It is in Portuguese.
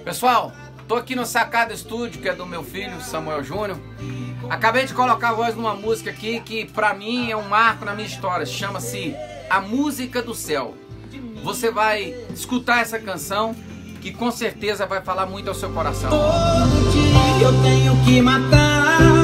Pessoal, tô aqui no Sacada Studio, que é do meu filho, Samuel Júnior. Acabei de colocar a voz numa música aqui que pra mim é um marco na minha história. Chama-se A Música do Céu. Você vai escutar essa canção que com certeza vai falar muito ao seu coração. Todo dia eu tenho que matar